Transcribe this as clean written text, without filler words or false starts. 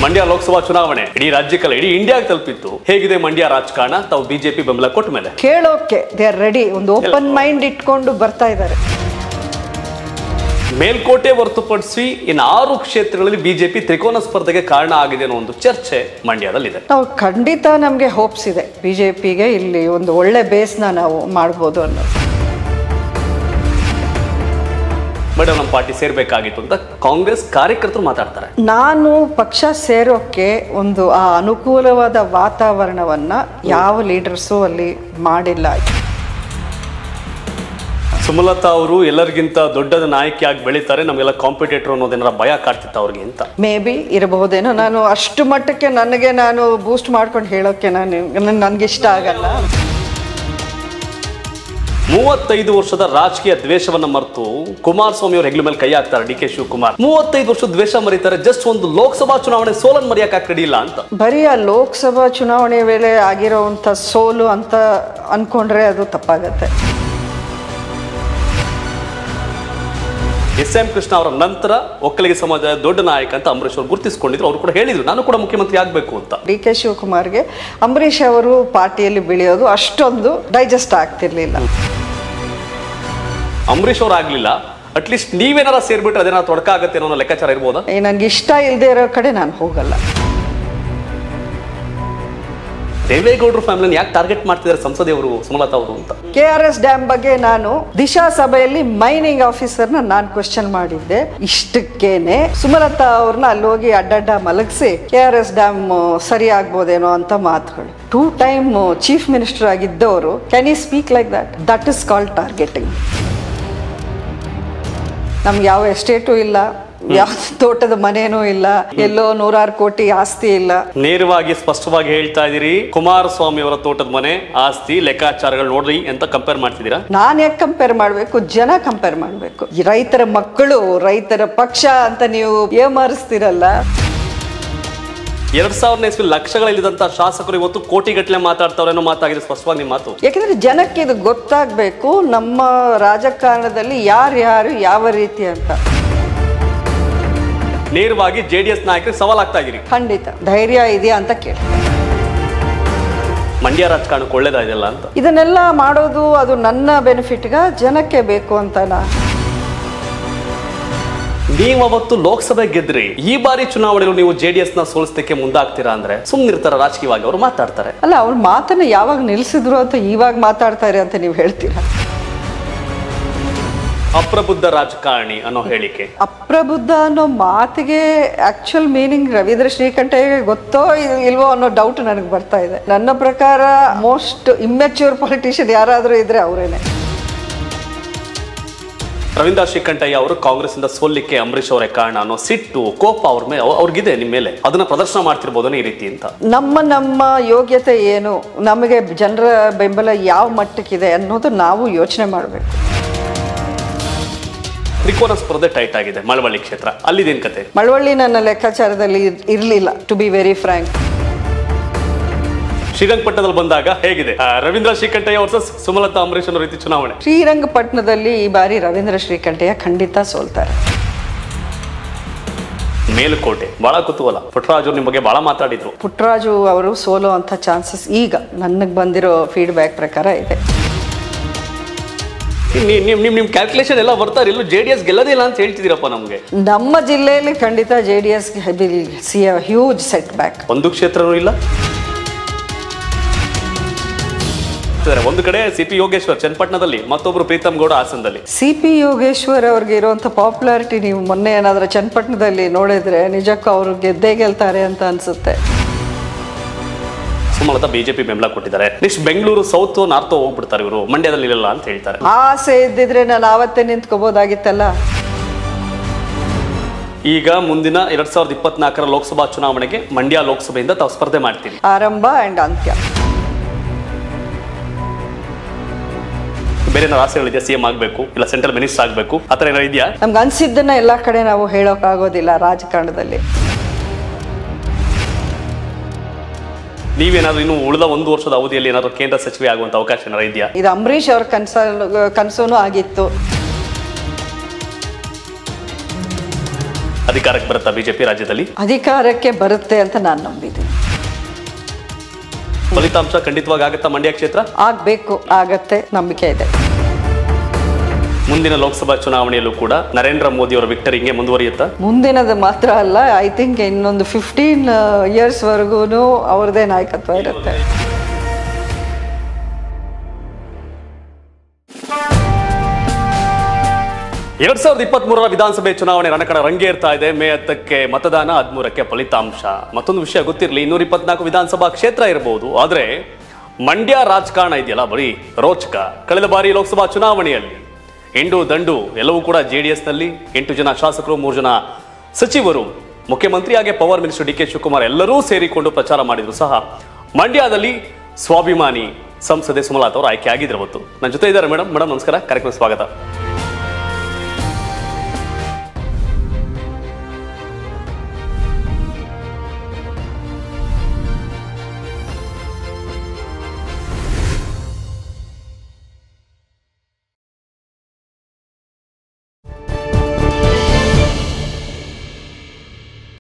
ಮಂಡ್ಯ ಲೋಕಸಭಾ ಚುನಾವಣೆ ಇಡೀ ರಾಜ್ಯಕ್ಕಲ್ಲ ಇಡೀ ಇಂಡಿಯಾಗೆ ತಲುಪಿತ್ತು. ಹೇಗಿದೆ ಮಂಡ್ಯ ರಾಜಕಾರಣ? ತಾವು ಬಿಜೆಪಿ ಬೆಂಬಲ ಕೊಟ್ಟ ಮೇಲೆ ಕೇಳೋಕೆ ದೇ ಆರ್ ರೆಡಿ, ಒಂದು ಓಪನ್ ಮೈಂಡ್ ಇಟ್ಕೊಂಡು ಬರ್ತಾ ಇದ್ದಾರೆ. ಮೇಲ್ಕೋಟೆ ಹೊರತುಪಡಿಸಿ ಇನ್ನು 6 ಕ್ಷೇತ್ರಗಳಲ್ಲಿ ಬಿಜೆಪಿ ತ್ರಿಕೋನ ಸ್ಪರ್ಧೆಗೆ ಕಾರಣ ಆಗಿದೆ ಅನ್ನೋ ಒಂದು ಚರ್ಚೆ ಮಂಡ್ಯದಲ್ಲಿದೆ. ನಾವು ಖಂಡಿತ ನಮಗೆ ಹೋಪ್ಸ್ ಇದೆ ಬಿಜೆಪಿಗೆ ಇಲ್ಲಿ ಒಂದು ಒಳ್ಳೆ ಬೇಸ್ನ ನಾವು ಮಾಡ್ಬೋದು ಅನ್ನೋದು. ಮೇಡಮ್, ನಮ್ಮ ಪಾರ್ಟಿ ಸೇರ್ಬೇಕಾಗಿತ್ತು ಅಂತ ಕಾಂಗ್ರೆಸ್ ಕಾರ್ಯಕರ್ತರು ಮಾತಾಡ್ತಾರೆ. ನಾನು ಪಕ್ಷ ಸೇರೋಕೆ ಒಂದು ಆ ಅನುಕೂಲವಾದ ವಾತಾವರಣವನ್ನ ಯಾವ ಲೀಡರ್ಸು ಅಲ್ಲಿ ಮಾಡಿಲ್ಲ. ಸುಮಲತಾ ಅವರು ಎಲ್ಲರಿಗಿಂತ ದೊಡ್ಡದ ನಾಯಕಿಯಾಗಿ ಬೆಳೀತಾರೆ, ನಮಗೆಲ್ಲ ಕಾಂಪಿಟೇಟರ್ ಅನ್ನೋದೇನಾರ ಭಯ ಕಾಡ್ತಿತ್ತು ಅವ್ರಿಗೆ ಅಂತ. ಮೇ ಬಿ ಇರಬಹುದೇನೋ. ನಾನು ಅಷ್ಟು ಮಟ್ಟಕ್ಕೆ ನಾನು ಬೂಸ್ಟ್ ಮಾಡ್ಕೊಂಡು ಹೇಳೋಕೆ ನನಗೆ ಇಷ್ಟ ಆಗಲ್ಲ. 35 ವರ್ಷದ ರಾಜಕೀಯ ದ್ವೇಷವನ್ನ ಮರೆತು ಕುಮಾರಸ್ವಾಮಿ ಅವರು ಹೆಗ್ಲ ಮೇಲೆ ಕೈ ಹಾಕ್ತಾರೆ. ಡಿ ಕೆ ಶಿವಕುಮಾರ್ 35 ವರ್ಷದ ದ್ವೇಷ ಮರೀತಾರೆ, ಜಸ್ಟ್ ಒಂದು ಲೋಕಸಭಾ ಚುನಾವಣೆ ಸೋಲನ್ನು ಮರೆಯಕ್ಕೆ ರೆಡಿ ಇಲ್ಲ ಅಂತ. ಬರೀ ಆ ಲೋಕಸಭಾ ಚುನಾವಣೆ ವೇಳೆ ಆಗಿರೋವಂಥ ಸೋಲು ಅಂತ ಅನ್ಕೊಂಡ್ರೆ ಅದು ತಪ್ಪಾಗತ್ತೆ. ಎಸ್ ಎಂ ಕೃಷ್ಣ ಅವರ ನಂತರ ಒಕ್ಕಲಿಗ ಸಮಾಜದ ದೊಡ್ಡ ನಾಯಕ ಅಂತ ಅಂಬರೀಶ್ ಅವರು ಗುರುತಿಸಿಕೊಂಡಿದ್ರು. ಅವರು ಕೂಡ ಹೇಳಿದ್ರು, ನಾನು ಕೂಡ ಮುಖ್ಯಮಂತ್ರಿ ಆಗಬೇಕು ಅಂತ. ಡಿ ಕೆ ಶಿವಕುಮಾರ್ಗೆ ಅಂಬರೀಶ್ ಅವರು ಪಾರ್ಟಿಯಲ್ಲಿ ಬೆಳೆಯೋದು ಅಷ್ಟೊಂದು ಡೈಜೆಸ್ಟ್ ಆಗ್ತಿರ್ಲಿಲ್ಲ. ಅಂಬರೀಶ್ ಅವರು ಆಗ್ಲಿಲ್ಲ, ಅಟ್ಲೀಸ್ಟ್ ನೀವೇನಾರ ಸೇರ್ಬಿಟ್ರೆ ಅದೇನಾರ ತೊಡಕ ಆಗತ್ತೆ ಅನ್ನೋ ಲೆಕ್ಕಾಚಾರ ಇರ್ಬೋದಾ? ನನ್ಗೆ ಇಷ್ಟ ಇಲ್ಲದೆ ಇರೋ ಕಡೆ ನಾನು ಹೋಗಲ್ಲ. ದೇವೇಗೌಡರು ಫ್ಯಾಮಿಲಿನ ಯಾಕೆ ಟಾರ್ಗೆಟ್ ಮಾಡ್ತಿದ್ದಾರೆ ಸಂಸದೆಯವರು ಸುಮಲತಾ ಅವರು ಅಂತ? KRS ಡ್ಯಾಮ್ ಬಗ್ಗೆ ನಾನು ದಿಶಾ ಸಭೆಯಲ್ಲಿ ಮೈನಿಂಗ್ ಆಫೀಸರ್ನ ನಾನು ಕ್ವೆಶ್ಚನ್ ಮಾಡಿದ್ದೆ. ಇಷ್ಟಕ್ಕೇನೆ ಸುಮಲತಾ ಅವ್ರನ್ನ ಅಲ್ಲಿ ಹೋಗಿ ಅಡ್ಡಡ್ಡ ಮಲಗಿಸಿ KRS ಡ್ಯಾಮ್ ಸರಿ ಆಗ್ಬೋದೇನೋ ಅಂತ ಮಾತುಗಳು. 2 ಟೈಮ್ ಚೀಫ್ ಮಿನಿಸ್ಟರ್ ಆಗಿದ್ದವರು can you speak like that? That is called targeting. ನಮ್ಗೆ ಯಾವ ಎಸ್ಟೇಟು ಇಲ್ಲ, ಯಾವ ತೋಟದ ಮನೇನೂ ಇಲ್ಲ, ಎಲ್ಲೋ 100 ಕೋಟಿ ಆಸ್ತಿ ಇಲ್ಲ. ನೇರವಾಗಿ ಸ್ಪಷ್ಟವಾಗಿ ಹೇಳ್ತಾ ಇದೀರಿ, ಕುಮಾರಸ್ವಾಮಿ ಅವರ ತೋಟದ ಮನೆ ಆಸ್ತಿ ಲೆಕ್ಕಾಚಾರಗಳು ನೋಡ್ರಿ ಅಂತ ಕಂಪೇರ್ ಮಾಡ್ತಿದ್ದೀರಾ? ನಾನು ಯಾಕೆ ಕಂಪೇರ್ ಮಾಡ್ಬೇಕು? ಜನ ಕಂಪೇರ್ ಮಾಡ್ಬೇಕು. ರೈತರ ಮಕ್ಕಳು, ರೈತರ ಪಕ್ಷ ಅಂತ ನೀವು ಏಮಾರಿಸ್ತಿರಲ್ಲ. 2000ನೇ ಇಸ್ವಿ ಲಕ್ಷಗಳಲ್ಲಿದ್ದಂತ ಶಾಸಕರು ಇವತ್ತು ಕೋಟಿಗಟ್ಟಲೆ ಮಾತಾಡ್ತಾವ್ರೆ ಅನ್ನೋ ಮಾತಾಗಿದೆ ಸ್ಪಷ್ಟವಾಗಿ ನಿಮ್ಮ ಮಾತು. ಯಾಕಂದ್ರೆ ಜನಕ್ಕೆ ಇದು ಗೊತ್ತಾಗಬೇಕು, ನಮ್ಮ ರಾಜಕಾರಣದಲ್ಲಿ ಯಾರ್ಯಾರು ಯಾವ ರೀತಿ ಅಂತ. ನೇರವಾಗಿ JDS ನಾಯಕರಿಗೆ ಸವಾಲಾಗ್ತಾ ಇದೀರಿ. ಖಂಡಿತ ಧೈರ್ಯ ಇದೆಯಾ ಅಂತ ಕೇಳಿ. ಮಂಡ್ಯ ರಾಜಕಾರಣಕ್ಕೆ ಒಳ್ಳೇದಾಗಿಲ್ಲ ಅಂತ ಇದನ್ನೆಲ್ಲ ಮಾಡೋದು ಅದು ನನ್ನ ಬೆನಿಫಿಟ್ಗ, ಜನಕ್ಕೆ ಬೇಕು ಅಂತನಾ? ನೀವು ಅವತ್ತು ಲೋಕಸಭೆ ಗೆದ್ರಿ, ಈ ಬಾರಿ ಚುನಾವಣೆಯಲ್ಲಿ ನೀವು JDS ನ ಸೋಲಿಸಲಿಕ್ಕೆ ಮುಂದಾಗ್ತೀರಾ ಅಂದ್ರೆ ಸುಮ್ಮನಿರ್ತಾರ? ರಾಜಕೀಯವಾಗಿ ಅವರು ಮಾತಾಡ್ತಾರೆ ಅಲ್ಲ, ಅವ್ರ ಮಾತನ್ನ ಯಾವಾಗ ನಿಲ್ಸಿದ್ರು ಅಂತ ಇವಾಗ ಮಾತಾಡ್ತಾರೆ ಅಂತ ನೀವು ಹೇಳ್ತೀರಾ? ಅಪ್ರಬುದ್ಧ ರಾಜಕಾರಣಿ ಅನ್ನೋ ಹೇಳಿಕೆ, ಅಪ್ರಬುದ್ಧ ಅನ್ನೋ ಮಾತಿಗೆ ಆಕ್ಚುಯಲ್ ಮೀನಿಂಗ್ ರವೀಂದ್ರ ಶ್ರೀಕಂಠಯ್ಯಗೆ ಗೊತ್ತೋ ಇಲ್ವೋ ಅನ್ನೋ ಡೌಟ್ ನನಗೆ ಬರ್ತಾ ಇದೆ. ನನ್ನ ಪ್ರಕಾರ ಮೋಸ್ಟ್ ಇಮ್ಮೆಚ್ಯೂರ್ ಪೊಲಿಟಿಷಿಯನ್ ಯಾರಾದರೂ ಇದ್ರೆ ಅವರೇನೆ. ರವೀಂದ್ರ ಶ್ರೀಕಂಠಯ್ಯ ಅವರು ಕಾಂಗ್ರೆಸ್ ಇಂದ ಸೋಲಿಕ್ಕೆ ಅಂಬರೀಶ್ ಅವರೇ ಕಾರಣ ಅನ್ನೋ ಸಿಟ್ಟು, ಕೋಪ ಅವ್ರಿಗಿದೆ ನಿಮ್ಮ ಮೇಲೆ, ಅದನ್ನ ಪ್ರದರ್ಶನ ಮಾಡ್ತಿರ್ಬೋದನ್ನ ಈ ರೀತಿ ಅಂತ. ನಮ್ಮ ಯೋಗ್ಯತೆ ಏನು, ನಮಗೆ ಜನರ ಬೆಂಬಲ ಯಾವ ಮಟ್ಟಕ್ಕಿದೆ ಅನ್ನೋದು ನಾವು ಯೋಚನೆ ಮಾಡಬೇಕು. ತ್ರಿಕೋನ ಸ್ಪರ್ಧೆ ಟೈಟ್ ಆಗಿದೆ ಮಳವಳ್ಳಿ ಕ್ಷೇತ್ರ, ಅಲ್ಲಿದೇನ್ ಕತೆ? ಮಳವಳ್ಳಿ ನನ್ನ ಲೆಕ್ಕಾಚಾರದಲ್ಲಿ ಇರಲಿಲ್ಲ, ಟು ಬಿ ವೆರಿ ಫ್ರಾಂಕ್. ಶ್ರೀರಂಗಪಟ್ಟಣದಲ್ಲಿ ಬಂದಾಗ ಹೇಗಿದೆ ರವೀಂದ್ರ ಶ್ರೀಕಂಠಯ್ಯ ವರ್ಸಸ್ ಸುಮಲತಾ ಅಂಬರೀಶ್ ಅನ್ನೋ ರೀತಿ ಚುನಾವಣೆ? ಶ್ರೀರಂಗಪಟ್ಟಣದಲ್ಲಿ ಈ ಬಾರಿ ರವೀಂದ್ರ ಶ್ರೀಕಂಠಯ್ಯ ಖಂಡಿತ ಸೋಲ್ತಾರೆ. ಮೇಲುಕೋಟೆ ಬಹಳ ಕುತೂಹಲ. ಪುಟ್ಟರಾಜು ನಿಮ್ಮ ಬಗ್ಗೆ ಬಹಳ ಮಾತಾಡಿದ್ರು. ಪುಟ್ಟರಾಜು ಅವರು ಸೋಲೋ ಅಂತ ಚಾನ್ಸಸ್ ಈಗ ನನಗೆ ಬಂದಿರೋ ಫೀಡ್ಬ್ಯಾಕ್ ಪ್ರಕಾರ ಇದೆ. ನಿಮ್ ಕ್ಯಾಲ್ಕುಲೇಷನ್ ಎಲ್ಲ ಬರ್ತಾರೆ, ಇಲ್ಲೂ JDS ಗೆಲ್ಲದಿಲ್ಲ ಅಂತ ಹೇಳ್ತಿದ್ದೀರಪ್ಪ ನಮ್ಗೆ. ನಮ್ಮ ಜಿಲ್ಲೆಯಲ್ಲಿ ಖಂಡಿತ JDS see a huge setback. ಒಂದು ಕ್ಷೇತ್ರನೂ ಇಲ್ಲ. ಒಂದು ಕಡೆ CP ಯೋಗೇಶ್ವರ್ ಚನ್ನಪಟ್ಟಣದಲ್ಲಿ, ಮತ್ತೊಬ್ರು ಪ್ರೀತಮ್ ಗೌಡ ಹಾಸನದಲ್ಲಿ. CP ಯೋಗೇಶ್ವರ್ ಅವ್ರಿಗೆ ಇರುವಂತ ಪಾಪ್ಯುಲಾರಿಟಿ ನೀವು ಮೊನ್ನೆ ಏನಾದ್ರೂ ಚನ್ನಪಟ್ಟಣದಲ್ಲಿ ನೋಡಿದ್ರೆ ನಿಜಕ್ಕೂ ಅವ್ರು ಗೆಲ್ತಾರೆ ಅಂತ ಅನ್ಸುತ್ತೆ. ಸುಮಲತಾ ಬಿಜೆಪಿ ಬೆಂಬಲ ಕೊಟ್ಟಿದ್ದಾರೆ. ನೆಕ್ಸ್ಟ್ ಬೆಂಗಳೂರು ಸೌತ್ ನಾರ್ತ್ ಹೋಗ್ಬಿಡ್ತಾರೆ ಇವರು, ಮಂಡ್ಯದಲ್ಲಿ ಇಲ್ಲ ಅಂತ ಹೇಳ್ತಾರೆ. ಆಸೆ ಇದ್ದಿದ್ರೆ ನಾನು ಆವತ್ತೇ ನಿಂತ್ಕೋಬಹುದಾಗಿತ್ತಲ್ಲ. ಈಗ ಮುಂದಿನ 2024ರ ಲೋಕಸಭಾ ಚುನಾವಣೆಗೆ ಮಂಡ್ಯ ಲೋಕಸಭೆಯಿಂದ ತಾವು ಸ್ಪರ್ಧೆ ಮಾಡ್ತೀವಿ. ಆರಂಭ ಅಂಡ್ ಅಂತ್ಯ. ಬೇರೆ ಆಸೆಗಳಿದೆಯಾ? CM ಆಗ್ಬೇಕು, ಇಲ್ಲ ಸೆಂಟ್ರಲ್ ಮಿನಿಸ್ಟರ್ ಆಗ್ಬೇಕು, ಆತರ ಏನಾದ್ರು ಇದೆಯಾ? ನಮ್ಗೆ ಅನ್ಸಿದ್ದನ್ನ ಎಲ್ಲಾ ಕಡೆ ನಾವು ಹೇಳೋಕ್ ಆಗೋದಿಲ್ಲ ರಾಜಕಾರಣದಲ್ಲಿ. ನೀವೇನಾದ್ರೂ ಇನ್ನು ಉಳಿದ 1 ವರ್ಷದ ಅವಧಿಯಲ್ಲಿ ಏನಾದ್ರು ಕೇಂದ್ರ ಸಚಿವೆ ಆಗುವಂತ ಅವಕಾಶ ಏನಾದ್ರು ಇದೆಯಾ? ಇದು ಅಂಬರೀಶ್ ಅವ್ರ ಕನಸೂನು ಆಗಿತ್ತು. ಅಧಿಕಾರಕ್ಕೆ ಬರುತ್ತಾ ಬಿಜೆಪಿ ರಾಜ್ಯದಲ್ಲಿ? ಅಧಿಕಾರಕ್ಕೆ ಬರುತ್ತೆ ಅಂತ ನಾನು ನಂಬಿದ್ದೀನಿ. ಫಲಿತಾಂಶ ಖಂಡಿತವಾಗಿ ಆಗುತ್ತಾ ಮಂಡ್ಯ ಕ್ಷೇತ್ರ? ಆಗ್ಬೇಕು, ಆಗತ್ತೆ, ನಂಬಿಕೆ ಇದೆ. ಮುಂದಿನ ಲೋಕಸಭಾ ಚುನಾವಣೆಯಲ್ಲೂ ಕೂಡ ನರೇಂದ್ರ ಮೋದಿ ಅವರ ವಿಕ್ಟರಿ ಹಿಂಗೆ ಮುಂದುವರಿಯುತ್ತಾ? ಮುಂದಿನದು ಮಾತ್ರ ಅಲ್ಲ, ಐ ಥಿಂಕ್ ಇನ್ನೊಂದು 15 years ವರೆಗೂ ಅವ್ರದೇ ನಾಯಕತ್ವ ಇರುತ್ತೆ. ಎರಡ್ 2023 ವಿಧಾನಸಭೆ ಚುನಾವಣೆ ರಣಕಣ ರಂಗೇರ್ತಾ ಇದೆ. ಮೇ 10ಕ್ಕೆ ಮತದಾನ, 13ಕ್ಕೆ ಫಲಿತಾಂಶ. ಮತ್ತೊಂದು ವಿಷಯ ಗೊತ್ತಿರಲಿ, 224 ವಿಧಾನಸಭಾ ಕ್ಷೇತ್ರ ಇರಬಹುದು, ಆದ್ರೆ ಮಂಡ್ಯ ರಾಜಕಾರಣ ಇದೆಯಲ್ಲ ಬರೀ ರೋಚಕ. ಕಳೆದ ಬಾರಿ ಲೋಕಸಭಾ ಚುನಾವಣೆಯಲ್ಲಿ ಎಂಡು ದಂಡು ಎಲ್ಲವೂ ಕೂಡ JDS ನಲ್ಲಿ 8 ಜನ ಶಾಸಕರು, 3 ಜನ ಸಚಿವರು, ಮುಖ್ಯಮಂತ್ರಿ ಹಾಗೆ ಪವರ್ ಮಿನಿಸ್ಟರ್ DK ಶಿವಕುಮಾರ್ ಎಲ್ಲರೂ ಸೇರಿಕೊಂಡು ಪ್ರಚಾರ ಮಾಡಿದ್ರು ಸಹ ಮಂಡ್ಯದಲ್ಲಿ ಸ್ವಾಭಿಮಾನಿ ಸಂಸದೆ ಸುಮಲತಾ ಅವರು ಆಯ್ಕೆ ಆಗಿದ್ರು. ಅವತ್ತು ನನ್ನ ಜೊತೆ ಇದ್ದಾರೆ ಮೇಡಮ್. ನಮಸ್ಕಾರ, ಕಾರ್ಯಕ್ರಮ ಸ್ವಾಗತ.